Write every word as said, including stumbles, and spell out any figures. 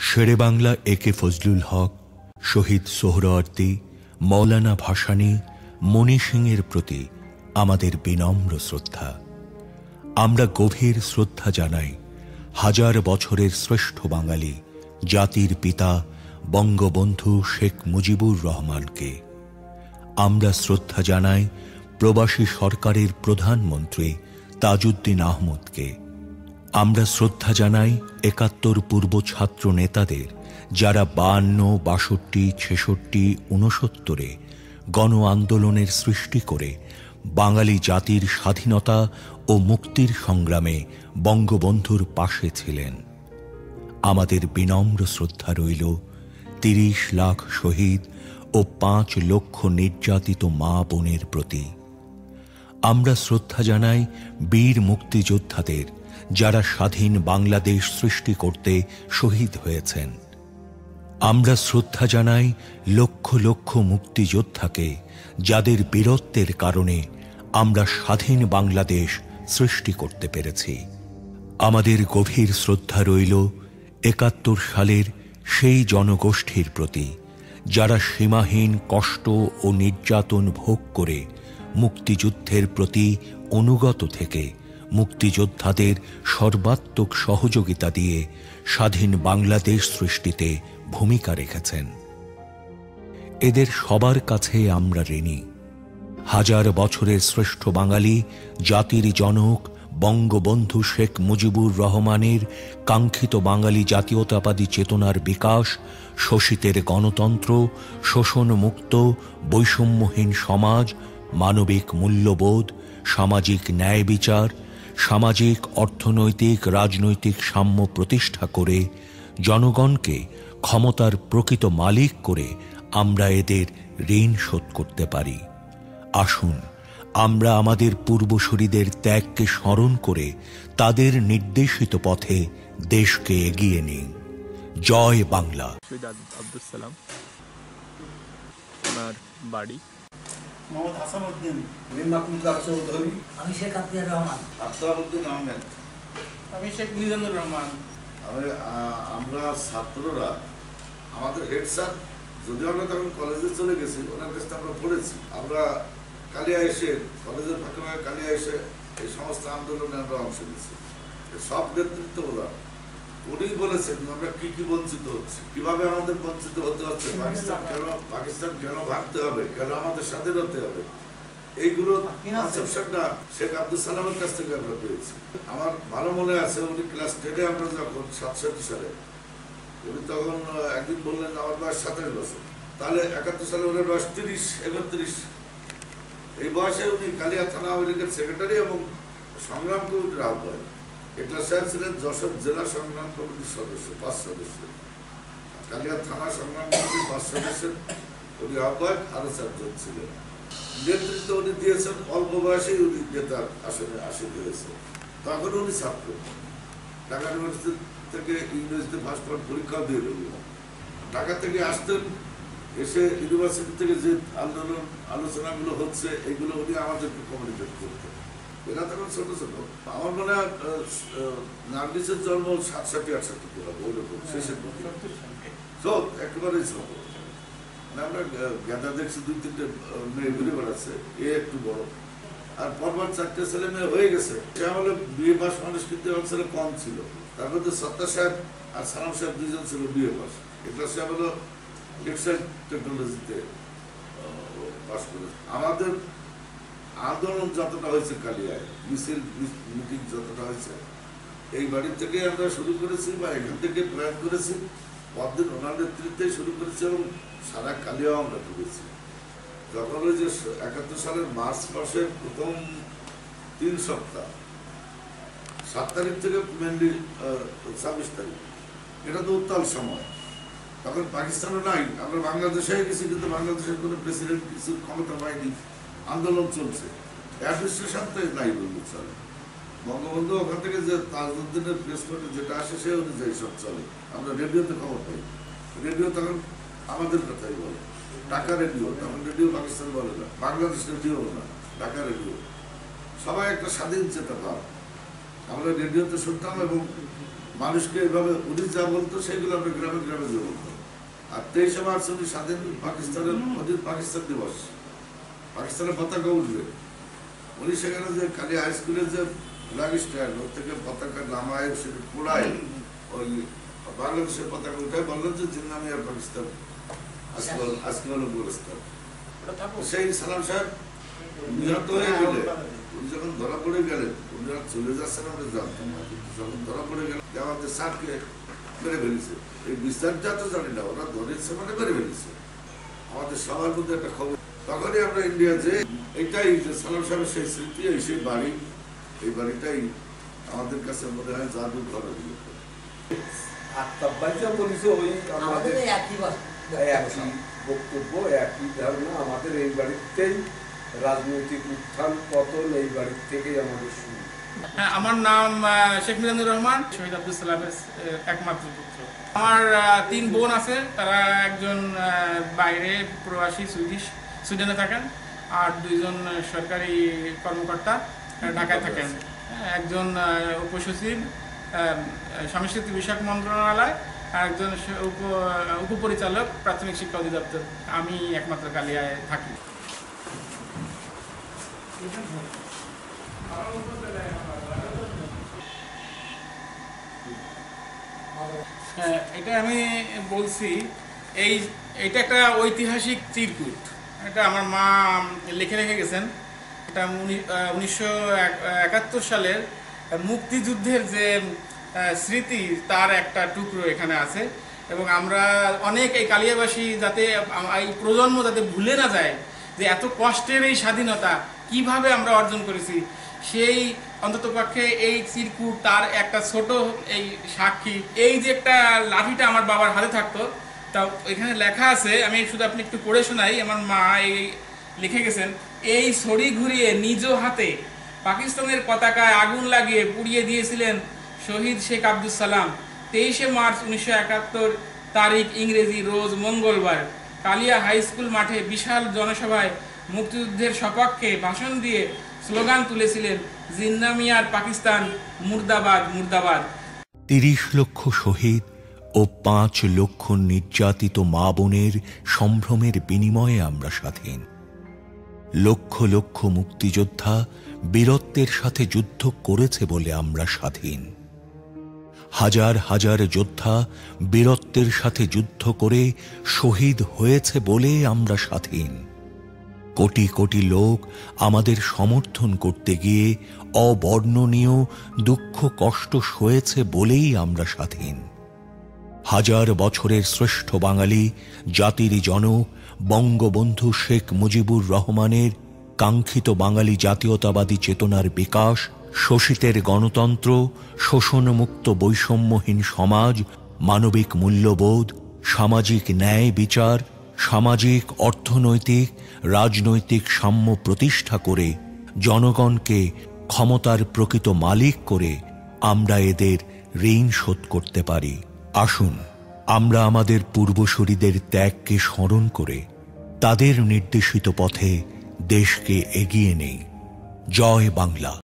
শেরে বাংলা এ কে ফজলুল হক, শহীদ সোহরাওয়ার্দী, মৌলানা ভাসানী, মণি সিংয়ের প্রতি আমাদের বিনম্র শ্রদ্ধা। আমরা গভীর শ্রদ্ধা জানাই হাজার বছরের শ্রেষ্ঠ বাঙালি জাতির পিতা বঙ্গবন্ধু শেখ মুজিবুর রহমানকে। আমরা শ্রদ্ধা জানাই প্রবাসী সরকারের প্রধানমন্ত্রী তাজউদ্দিন আহমদকে। আমরা শ্রদ্ধা জানাই একাত্তর পূর্ব ছাত্র নেতাদের, যারা বায়ান্ন, বাষট্টি, ছেষট্টি, ঊনসত্তরে গণ আন্দোলনের সৃষ্টি করে বাঙালি জাতির স্বাধীনতা ও মুক্তির সংগ্রামে বঙ্গবন্ধুর পাশে ছিলেন। আমাদের বিনম্র শ্রদ্ধা রইল তিরিশ লাখ শহীদ ও পাঁচ লক্ষ নির্যাতিত মা বোনের প্রতি। আমরা শ্রদ্ধা জানাই বীর মুক্তিযোদ্ধাদের, যারা স্বাধীন বাংলাদেশ সৃষ্টি করতে শহীদ হয়েছেন। আমরা শ্রদ্ধা জানাই লক্ষ লক্ষ মুক্তিযোদ্ধাকে, যাদের বীরত্বের কারণে আমরা স্বাধীন বাংলাদেশ সৃষ্টি করতে পেরেছি। আমাদের গভীর শ্রদ্ধা রইল একাত্তর সালের সেই জনগোষ্ঠীর প্রতি, যারা সীমাহীন কষ্ট ও নির্যাতন ভোগ করে মুক্তিযুদ্ধের প্রতি অনুগত থেকে মুক্তিযোদ্ধাদের সর্বাত্মক সহযোগিতা দিয়ে স্বাধীন বাংলাদেশ সৃষ্টিতে ভূমিকা রেখেছেন। এদের সবার কাছে আমরা ঋণী। হাজার বছরের শ্রেষ্ঠ বাঙালি জাতির জনক বঙ্গবন্ধু শেখ মুজিবুর রহমানের কাঙ্ক্ষিত বাঙালি জাতীয়তাবাদী চেতনার বিকাশ, শোষিতের গণতন্ত্র, শোষণমুক্ত বৈষম্যহীন সমাজ, মানবিক মূল্যবোধ, সামাজিক ন্যায় বিচার, সামাজিক অর্থনৈতিক রাজনৈতিক সাম্য প্রতিষ্ঠা করে জনগণকে ক্ষমতার প্রকৃত মালিক করে আমরা এদের ঋণ শোধ করতে পারি। আসুন আমরা আমাদের পূর্বসূরীদের ত্যাগকে স্মরণ করে তাদের নির্দেশিত পথে দেশকে এগিয়ে নিই। জয় বাংলা। শহীদ আব্দুল সালাম, ওনার বাড়ি মোহাম্মদ হাসান উদ্দিন, মিন্নাতুল্লাহ চৌধুরী, আমি শেখ আব্দুর রহমান, আফতার উদ্দিন আহমেদ, আমি শেখ মিজানুর রহমান। আমরা ছাত্ররা আমাদের হেড স্যার, যদিও আমরা তখন কলেজে চলে গেছি, ওনার কাছে আমরা পড়েছি। আমরা কালিয়া এসে কলেজের ফাঁকে ফাঁকে কালিয়া এসে এই সমস্ত আন্দোলনে আমরা অংশ নিয়েছি। সব নেতৃত্ব ওরা, উনি বলেছেন আমরা কি কি বঞ্চিত হচ্ছে, কিভাবে আমাদের বঞ্চিত হতে হচ্ছে, পাকিস্তান কেন পাকিস্তান কেন ভাবতে হবে, কেন আমাদের স্বাধীন হতে হবে, এইগুলো কনসেপশনটা শেখ আব্দুল সালামের কাছ থেকে আমরা পেয়েছি। আমার ভালো মনে আছে, উনি ক্লাস টেনে আমরা যখন সাতষট্টি সালে, উনি তখন একদিন বললেন আমার বয়স সাতাশ বছর, তাহলে একাত্তর সালে ওনার বয়স তিরিশ একত্রিশ। এই বয়সে উনি কালিয়া থানা আওয়ামী লীগের সেক্রেটারি এবং সংগ্রাম কমিটির আহ্বায়ক। এটা সাহেব ছিলেন যশোর জেলা সংগ্রাম কমিটির সদস্য, পাঁচ সদস্য। কালিয়া থানা সংগ্রাম কমিটির পাঁচ সদস্যের উনি আহ্বায়ক, আরো চারজন ছিলেন। নেতৃত্ব উনি দিয়েছেন, অল্প বয়সেই উনি নেতার আসনে আসীন হয়েছে। তখন উনি ছাত্র, ঢাকা ইউনিভার্সিটি থেকে ইংরেজিতে ফার্স্ট পার্ট পরীক্ষাও দিয়ে রইল। ঢাকা থেকে আসতেন, এসে ইউনিভার্সিটি থেকে যে আন্দোলন আলোচনাগুলো হচ্ছে এগুলো উনি আমাদেরকে কমিউনিকেট করতেন। এরা তখন ছোট ছোট। আমার মনে হয় নার্গিসের জন্ম সাতষট্টি আটষট্টি হবে, ওইরকম শেষের দিকে, সব একেবারেই ছোট। আমরা গাঁদা দেখছি দুই তিনটে মেয়ে ঘুরে বেড়াচ্ছে, এ একটু বড়, আর পরপর চারটে ছেলে মেয়ে হয়ে গেছে। সে আমলে বিয়ে পাস মানুষ কিন্তু অঞ্চলে কম ছিল। তার মধ্যে সত্তা সাহেব আর সালাম সাহেব দুইজন ছিল বিয়ে পাস। এটা সে হলো টেক্সটাইল টেকনোলজিতে পাস করে। আমাদের আন্দোলন যতটা হয়েছে কালিয়ায়, মিছিল মিটিং যতটা হয়েছে, এই বাড়ি থেকে আমরা শুরু করেছি বা এখান থেকে প্রয়াস করেছি, পরদিন ওনার নেতৃত্বে শুরু করেছি এবং সারা কালিয়াও আমরা করেছি। যখন ওই যে একাত্তর সালের মার্চ মাসের প্রথম তিন সপ্তাহ, সাত তারিখ থেকে মেনলি ছাব্বিশ তারিখ, এটা তো উত্তাল সময়। তখন পাকিস্তানও নাই, আমরা বাংলাদেশে গেছি, কিন্তু বাংলাদেশের কোনো প্রেসিডেন্ট কিছু ক্ষমতা পায়নি, আন্দোলন চলছে, অ্যাডমিনিস্ট্রেশন তো নাই বলতে চলে। বঙ্গবন্ধু ওখান থেকে যে তাজউদ্দিনের প্রেস নোটে যেটা আসে সে অনুযায়ী সব চলে। আমরা রেডিওতে খবর পাই, রেডিও তখন আমাদের কথাই বলে, ঢাকা রেডিও, তখন রেডিও পাকিস্তান বলে না, বাংলাদেশ রেডিও না, ঢাকা রেডিও। সবাই একটা স্বাধীন চেতা ভাব, আমরা রেডিওতে শুনতাম এবং মানুষকে এভাবে উনি যা বলতো সেগুলো আমরা গ্রামে গ্রামে যে বলতাম। আর তেইশে মার্চ উনি স্বাধীন পাকিস্তানের অধীন পাকিস্তান দিবস, পাকিস্তানের পতাকা উঠবে, উনি সেখানে যে কালী হাই স্কুলের যে ফ্ল্যাগ স্ট্যান্ড ওর থেকে পতাকা নামায় সেটা পোড়ায় ওই বাংলাদেশের পতাকা উঠায় বললেন যে জিন্না মিয়ার পাকিস্তান আজকাল আজকাল গুলিস্তান। সেই সালাম সাহেব নিহত হয়ে গেলে উনি যখন ধরা পড়ে গেলেন, উনি চলে যাচ্ছেন আমরা জানতাম না, কিন্তু যখন ধরা পড়ে গেলেন আমাদের স্যারকে মেরে ফেলেছে, এই বিস্তারটা তো জানি না, ওরা ধরেছে মানে মেরে ফেলেছে। আমাদের সবার মধ্যে একটা খবর, তখনই আমরা ইন্ডিয়া যে এটাই যে সালাম সাহেবের সেই স্মৃতি, এই সেই বাড়ি, এই বাড়িটাই আমাদের কাছে মনে হয় জাদু ঘর। আমাদের একই বক্তব্য, একই ধারণা, আমাদের এই বাড়িতেই রাজনৈতিক উত্থান পতন এই বাড়ির থেকেই আমাদের শুরু। হ্যাঁ, আমার নাম শেখ মিজানুর রহমান, শহীদ আব্দুল সালামের একমাত্র পুত্র। আমার তিন বোন আছে, তারা একজন বাইরে প্রবাসী সুইডিশ সুইডেনে থাকেন, আর দুইজন সরকারি কর্মকর্তা ঢাকায় থাকেন। একজন উপসচিব সাংস্কৃতিক বিষয়ক মন্ত্রণালয়, আর একজন উপ উপপরিচালক প্রাথমিক শিক্ষা অধিদপ্তর। আমি একমাত্র কালিয়ায় থাকি। হ্যাঁ, এটা আমি বলছি, এই এটা একটা ঐতিহাসিক চিরকুট। এটা আমার মা লিখে রেখে গেছেন। এটা উনিশশো একাত্তর সালের মুক্তিযুদ্ধের যে স্মৃতি তার একটা টুকরো এখানে আছে, এবং আমরা অনেক এই কালিয়াবাসী যাতে এই প্রজন্ম যাতে ভুলে না যায় যে এত কষ্টের এই স্বাধীনতা কিভাবে আমরা অর্জন করেছি, সেই অন্ততপক্ষে এই চিরকুট তার একটা ছোট এই সাক্ষী। এই যে একটা লাঠিটা আমার বাবার হাতে থাকতো, তা এখানে লেখা আছে, আমি শুধু আপনি একটু পড়ে শোনাই। আমার মা এই লিখে গেছেন, এই ছড়ি ঘুরিয়ে নিজ হাতে পাকিস্তানের পতাকায় আগুন লাগিয়ে পুড়িয়ে দিয়েছিলেন শহীদ শেখ আব্দুল সালাম তেইশে মার্চ উনিশশো একাত্তর তারিখ ইংরেজি রোজ মঙ্গলবার কালিয়া হাই স্কুল মাঠে বিশাল জনসভায় মুক্তিযুদ্ধের সপক্ষে ভাষণ দিয়ে স্লোগান তুলেছিলেন, জিন্না মিয়ার পাকিস্তান মুর্দাবাদ মুর্দাবাদ। তিরিশ লক্ষ শহীদ ও পাঁচ লক্ষ নির্যাতিত মা বোনের সম্ভ্রমের বিনিময়ে আমরা স্বাধীন। লক্ষ লক্ষ মুক্তিযোদ্ধা বীরত্বের সাথে যুদ্ধ করেছে বলে আমরা স্বাধীন। হাজার হাজার যোদ্ধা বীরত্বের সাথে যুদ্ধ করে শহীদ হয়েছে বলে আমরা স্বাধীন। কোটি কোটি লোক আমাদের সমর্থন করতে গিয়ে অবর্ণনীয় দুঃখ কষ্ট সয়েছে বলেই আমরা স্বাধীন। হাজার বছরের শ্রেষ্ঠ বাঙালি জাতির জনক বঙ্গবন্ধু শেখ মুজিবুর রহমানের কাঙ্ক্ষিত বাঙালি জাতীয়তাবাদী চেতনার বিকাশ, শোষিতের গণতন্ত্র, শোষণমুক্ত বৈষম্যহীন সমাজ, মানবিক মূল্যবোধ, সামাজিক ন্যায় বিচার, সামাজিক অর্থনৈতিক রাজনৈতিক সাম্য প্রতিষ্ঠা করে জনগণকে ক্ষমতার প্রকৃত মালিক করে আমরা এদের ঋণ শোধ করতে পারি। আসুন আমরা আমাদের পূর্বসূরীদের ত্যাগকে স্মরণ করে তাদের নির্দেশিত পথে দেশকে এগিয়ে নেই। জয় বাংলা।